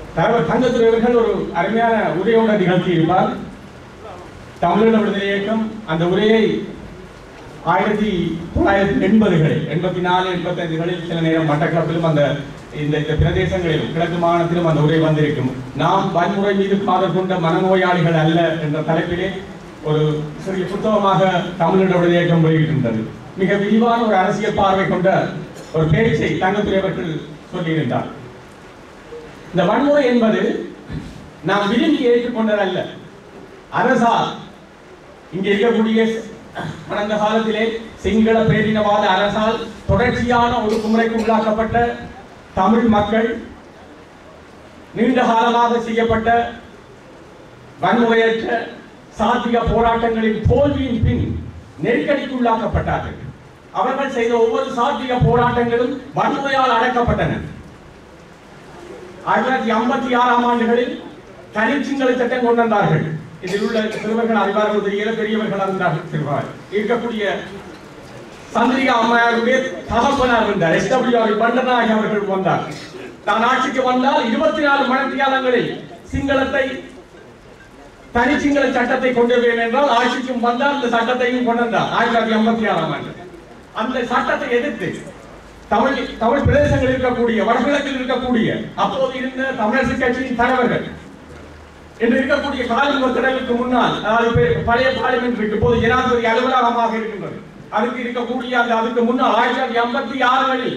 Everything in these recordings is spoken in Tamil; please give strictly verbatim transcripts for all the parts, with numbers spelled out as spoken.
தலைவர் தங்கத்துறை அவர்கள் ஒரு அருமையான உரையோட நிகழ்த்தி இருப்பார். தமிழீழ விடுதலை இயக்கம் அந்த உரையை ஆயிரத்தி தொள்ளாயிரத்தி எண்பதுகளில் எண்பத்தி நாலு எண்பத்தி ஐந்துகளில் சில நேரம் மட்டக்களப்பிலும் அந்த இந்த பிரதேசங்களிலும் கிழக்கு மாகாணத்திலும் அந்த உரை வந்திருக்கும். நாம் வன்முறை மீது காதல் கொண்ட மனநோயாளிகள் அல்ல என்ற தலைப்பிலே ஒரு சிறிய புத்தகமாக தமிழீழ விடுதலை இயக்கம் வெளியிட்டிருந்தது. மிக விரிவான ஒரு அரசியல் பார்வை கொண்ட ஒரு பேச்சை தங்கத்துறை அவர்கள் சொல்லியிருந்தார். இந்த வன்முறை என்பது நாம் விரும்பி ஏற்றுக்கொண்டதல்ல. அரசால் இங்கே இருக்கக்கூடிய கடந்த காலத்திலே சிங்கள பேரினவாத அரசால் தொடர்ச்சியான ஒடுக்குமுறைக்கு உள்ளாக்கப்பட்ட தமிழ் மக்கள் நீண்ட காலமாக செய்யப்பட்ட வன்முறையற்ற சாத்திய போராட்டங்களின் தோல்வியின் பின் நெருக்கடிக்கு உள்ளாக்கப்பட்டார்கள். அவர்கள் செய்த ஒவ்வொரு சாத்திய போராட்டங்களும் வன்முறையால் அடக்கப்பட்டன. ஆயிரத்தி தொள்ளாயிரத்தி ஐம்பத்தி ஆறாம் ஆண்டுகளில் தனிச்சிங்கள சட்டம் கொண்டு வந்தார்கள். இதில் உள்ள சிறுவர்கள் அறிவார்கள் தெரியல, பெரியவர்கள் அறிந்தார்கள். இருக்கக்கூடிய சந்திரிகா அம்மையாருடைய தகப்பனார் இருந்தார். எஸ் டபிள்யூ ஆர் பண்டநாயகி அவர்கள் வந்தார். தான் ஆட்சிக்கு வந்தால் இருபத்தி நாலு மணித்தியாலங்களில் சிங்களத்தை தனி சிங்கள சட்டத்தை கொண்டு வருவேன் என்றால் ஆட்சிக்கும் வந்தால் இந்த சட்டத்தையும் கொண்டு வந்தார். ஆயிரத்தி தொள்ளாயிரத்தி ஐம்பத்தி ஆறாம் ஆண்டு அந்த சட்டத்தை எதிர்த்து தமிழ் தமிழ் பிரதேசங்களில் இருக்கக்கூடிய வடகிழக்கில் இருக்கக்கூடிய அப்போது இருந்த தமிழரசு கட்சியின் தலைவர்கள் என்று இருக்கக்கூடிய காலிமுக திடலுக்கு முன்னால், அதாவது பழைய பார்லிமெண்ட் இருக்கு, போது ஜனாதிபதி அலுவலகமாக இருக்கின்றது, அதுக்கு இருக்கக்கூடிய அந்த அதுக்கு முன்னால் ஆயிரத்தி தொள்ளாயிரத்தி ஐம்பத்தி ஆறுகளில்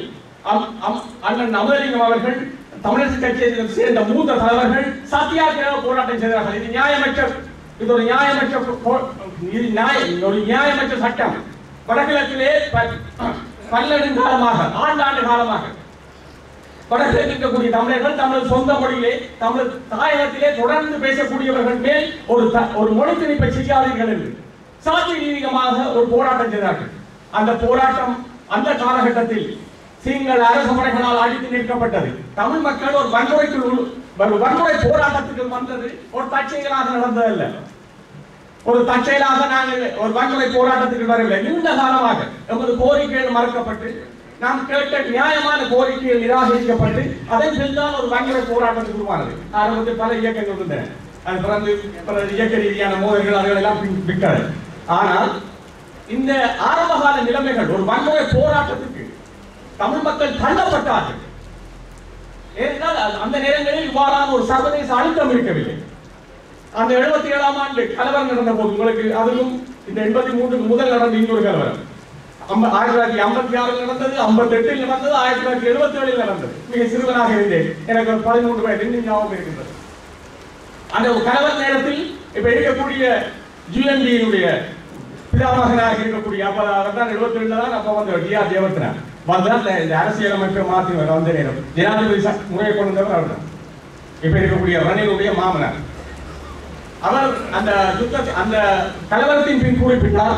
அண்ணன் அமரலிங்கம் அவர்கள் தமிழரசு கட்சியை சேர்ந்த மூத்த தலைவர்கள் சத்தியாகிரக போராட்டம் செய்தார்கள். இது நியாயமற்ற இது ஒரு நியாயமற்ற இது ஒரு நியாயமற்ற சட்டம். வடகிழக்கிலே பல்லெடுங்காலமாக ஆண்டாண்டு காலமாக வடகிழக்கில் இருக்கக்கூடிய தமிழர்கள் தமிழ் சொந்த மொழியிலே தமிழ் தாயகத்திலே தொடர்ந்து பேசக்கூடியவர்கள் மேல் ஒரு ஒரு மொழி திணிப்பை செய்யாதீர்கள் என்று சாதி ரீதியாக ஒரு போராட்டம் செய்தார்கள். அந்த போராட்டம் அந்த காலகட்டத்தில் சிங்கள அரசு படைகளால் அடித்து நிற்கப்பட்டது. தமிழ் மக்கள் ஒரு வன்முறைக்குள் ஒரு வன்முறை போராட்டத்துக்கு வந்தது ஒரு தற்செயலாக நடந்ததல்ல. ஒரு தற்செயலாக நாங்கள் ஒரு வன்முறை போராட்டத்துக்கு வரவில்லை. நீண்ட காலமாக எமது கோரிக்கைகள் மறுக்கப்பட்டு நாம் கேட்ட நியாயமான கோரிக்கைகள் நிராகரிக்கப்பட்டு அதன் பின்னால் ஒரு வன்முறை போராட்டத்துக்கு உருவானது. ஆரம்பத்தில் பல இயக்கங்கள் இருந்தன. அது பிறந்து பல இயக்க ரீதியான மோதல்கள் அதுகள் எல்லாம் விட்டது. ஆனால் இந்த ஆரம்பகால நிலைமைகள் ஒரு வன்முறை போராட்டத்துக்கு தமிழ் மக்கள் தள்ளப்பட்டார்கள். ஏனென்றால் அந்த நேரங்களில் இவ்வாறான ஒரு சர்வதேச அழுத்தம் இருக்கவில்லை. அந்த எழுபத்தி ஏழாம் ஆண்டு கலவரம் நடந்த போது உங்களுக்கு அதிலும் இந்த எண்பத்தி மூன்றுக்கு முதல் நடந்த இன்னொரு கலவரம் ஆயிரத்தி தொள்ளாயிரத்தி ஐம்பத்தி ஆறில் நடந்தது, ஐம்பத்தி எட்டில் நடந்தது, ஆயிரத்தி தொள்ளாயிரத்தி எழுபத்தி ஏழில் நடந்தது. மிக சிறுவனாக இருந்தேன், எனக்கு ஒரு பதிமூன்று வயது ஞாபகம் இருக்கின்றது. அந்த கலவர நேரத்தில் இப்ப இருக்கக்கூடிய ஜிஎன்டியினுடைய பிதாமகனாக இருக்கக்கூடிய அப்ப தான் எழுபத்தி ஏழுல தான் அப்ப வந்து டி ஆர் தேவர்த்தனார் வந்தால் இந்த அரசியல் அமைப்பை மாற்றி வந்த நேரம் ஜனாதிபதி முறையை கொண்டு வந்தவர் அவர் தான். இப்ப இருக்கக்கூடிய ரணிலுடைய மாமனார் அவர் அந்த யுத்த அந்த கலவரத்தின் பின் குறிப்பிட்டார்,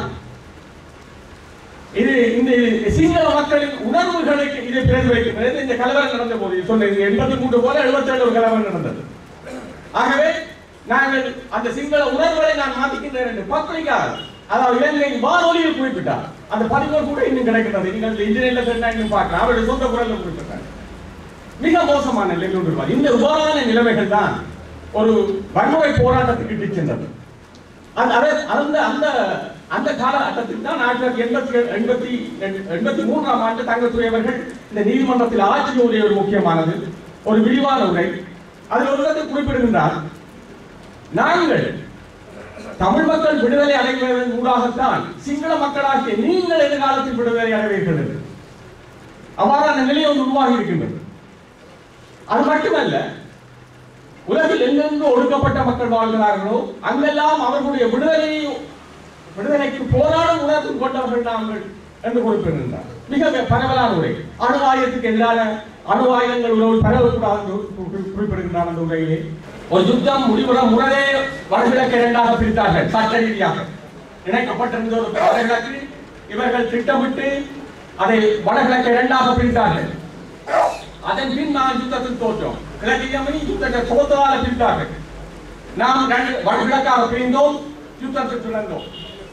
இது இந்த சிங்கள மக்களின் உணர்வுகளுக்கு இதை பிரதிபலிக்கிறது. இந்த கலவரம் நடந்த போது சொன்னது எண்பத்தி மூன்று போல எழுபத்தி ஏழு ஒரு கலவரம் நடந்தது. ஆகவே நாங்கள் அந்த சிங்கள உணர்வுகளை நான் மாற்றிக்கின்றேன் என்று பத்திரிகா அதாவது இலங்கையின் வானொலியில் குறிப்பிட்டார். அந்த பதிமூணு கூட இன்னும் கிடைக்கிறது. நீங்கள் இன்டர்நெட்ல சொன்னா இன்னும் பார்க்கலாம். அவருடைய சொந்த குரலில் குறிப்பிட்டார். மிக மோசமான நிலையில் ஒன்று. இந்த உபாரான நிலைமைகள் தான் ஒரு வன்முறை போராட்டத்துக்கு இட்டு சென்றது. அந்த அந்த அந்த அந்த காலகட்டத்தில் தான் ஆயிரத்தி எண்பத்தி எண்பத்தி எண்பத்தி மூன்றாம் ஆண்டு தங்கத்துறை அவர்கள் இந்த நீதிமன்றத்தில் ஆட்சி உரை ஒரு முக்கியமானது ஒரு விரிவான உரை. அதில் ஒரு இடத்தை குறிப்பிடுகின்றார், நாங்கள் தமிழ் மக்கள் விடுதலை அடைவதன் ஊடாகத்தான் சிங்கள மக்களாகிய நீங்கள் எதிர்காலத்தில் விடுதலை அடைவீர்கள் என்று அவ்வாறான நிலை ஒன்று உருவாகி இருக்கின்றது. அது மட்டுமல்ல, உலகில் எங்கெங்கு ஒடுக்கப்பட்ட மக்கள் வாழ்கிறார்களோ அங்கெல்லாம் அவர்களுடைய விடுதலையை விடுதலைக்கு போராடும் உணர்வு கொண்டவர்கள் நாங்கள் என்று குறிப்பிடுகின்றார். மிக பரவலான உரை. அணு ஆயுதத்துக்கு எதிரான அணு ஆயுதங்கள் உறவு பரவக்கூடாது குறிப்பிடுகின்றார். அந்த உரையிலே ஒரு யுத்தம் முடிவுற முறையே வடகிழக்கு இரண்டாக பிரித்தார்கள். சட்ட ரீதியாக இணைக்கப்பட்டிருந்த ஒரு வடகிழக்கு இவர்கள் திட்டமிட்டு அதை வடகிழக்கு இரண்டாக பிரித்தார்கள். அதன் பின் நான் யுத்தத்தில் தோற்றோம். கிழக்கியமணி யுத்தத்தை தோற்றதால பிரித்தார்கள். நாம் வடகிழக்காக பிரிந்தோம், யுத்தத்தில் துறந்தோம்.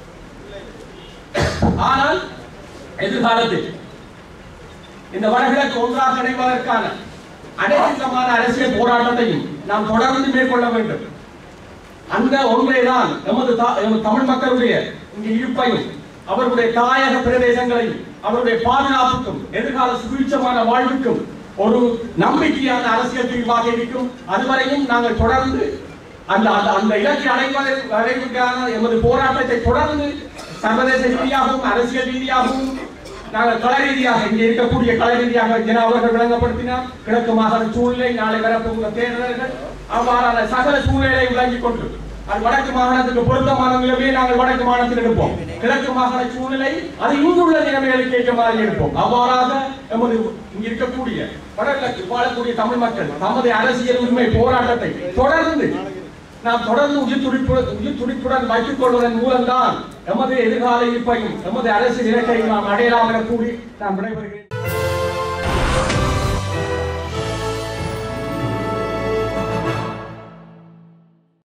ஆனால் எதிர்காலத்தில் இந்த வடகிழக்கு ஒன்றாக இணைவதற்கான அனைத்து அரசியல் போராட்டத்தையும் நாம் தொடர்ந்து மேற்கொள்ள வேண்டும். அந்த ஒன்றைதான் எமது தமிழ் மக்களுடைய இங்கு இருப்பையும் அவர்களுடைய தாயக பிரதேசங்களையும் அவருடைய பாதுகாப்புக்கும் எதிர்கால சுபீட்சமான வாழ்வுக்கும் ஒரு நம்பிக்கையான அரசியல் தீர்வாக இருக்கும். அதுவரையும் நாங்கள் தொடர்ந்து அந்த அந்த இலக்கை அடைவதற்கான எமது போராட்டத்தை தொடர்ந்து சர்வதேச ரீதியாகவும் அரசியல் ரீதியாகவும் நாங்கள் கள ரீதியாக இங்கே இருக்கக்கூடிய கள ரீதியாக ஜன அவர்கள் விளங்கப்படுத்தினார். கிழக்கு மாகாண சூழ்நிலை, நாளை வரப்போகிற தேர்தல்கள், அவ்வாறான சகல சூழ்நிலை விளங்கிக் கொண்டு அது வடக்கு மாகாணத்துக்கு பொருத்தமான நிலைமையை நாங்கள் வடக்கு மாகாணத்தில் எடுப்போம். கிழக்கு மாகாண சூழ்நிலை அது இங்குள்ள நிலைமைகளுக்கு ஏற்ற மாதிரி எடுப்போம். அவ்வாறாக எமது இங்க இருக்கக்கூடிய வடகிழக்கு வாழக்கூடிய தமிழ் மக்கள் தமது அரசியல் உரிமை போராட்டத்தை தொடர்ந்து நாம் தொடர்ந்து உயிர் துடிப்பு உயிர் துடிப்புடன் வைத்துக் கொள்வதன் மூலம்தான் எமது எதிர்கால இருப்பையும் எமது அரசியல் இலக்கையும் நாம் அடையலாம் என கூறி நான் விடைபெறுகிறேன்.